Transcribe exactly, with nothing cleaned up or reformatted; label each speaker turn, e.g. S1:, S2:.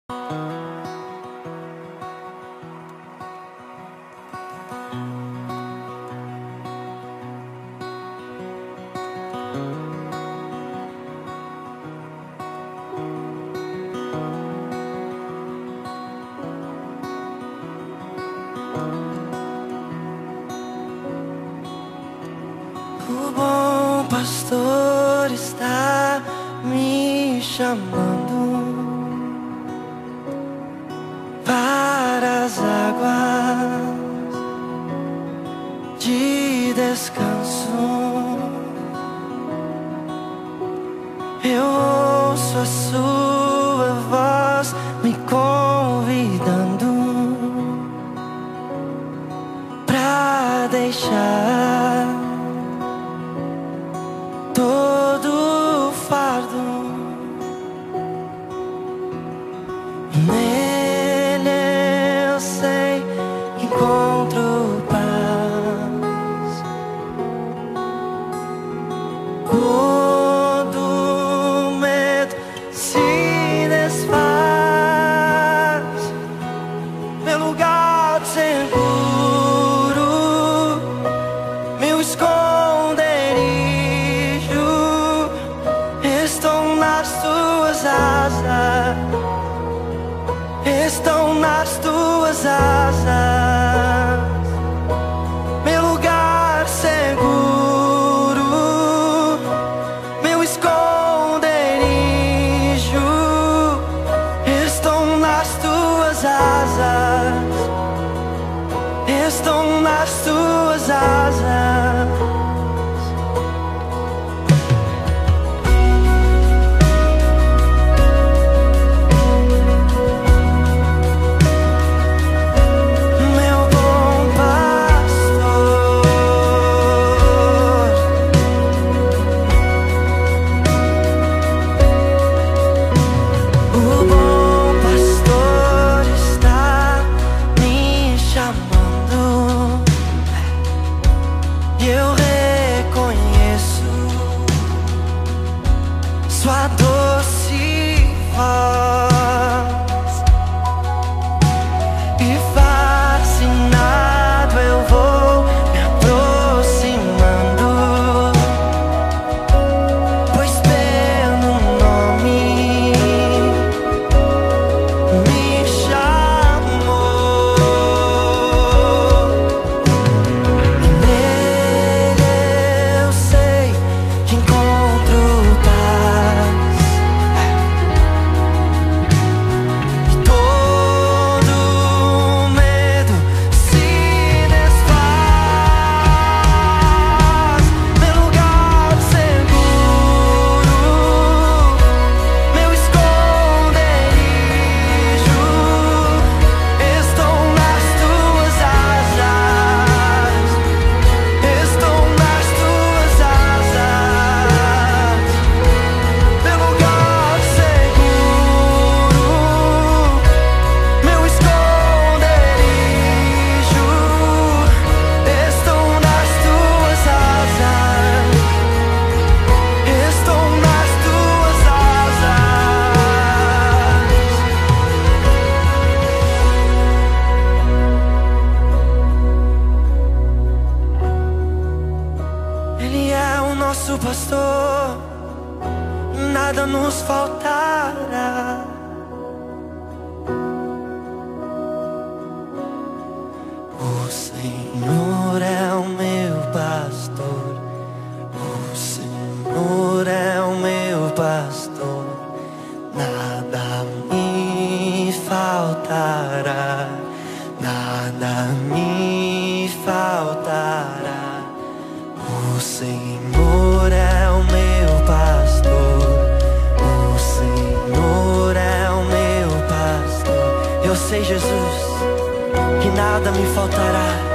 S1: O bom pastor está me chamando para as águas de descanso. Eu ouço a sua voz me convidando para deixar todo o fardo. Nele eu sei que encontro paz. Todo medo se desfaz. Meu lugar seguro, meu esconderijo, estão nas tuas asas, estão nas tuas asas. Meu lugar seguro, meu esconderijo, estão nas tuas asas, estão nas tuas asas. Sua doce voz, e fascinado eu vou me aproximando, pois pelo nome me chamou. Nele eu sei que encontro paz. Ele é o nosso pastor, nada nos faltará. O Senhor é o meu pastor, o Senhor é o meu pastor, nada me faltará, nada me faltará. O Senhor é o meu pastor, o Senhor é o meu pastor. Eu sei, Jesus, que nada me faltará.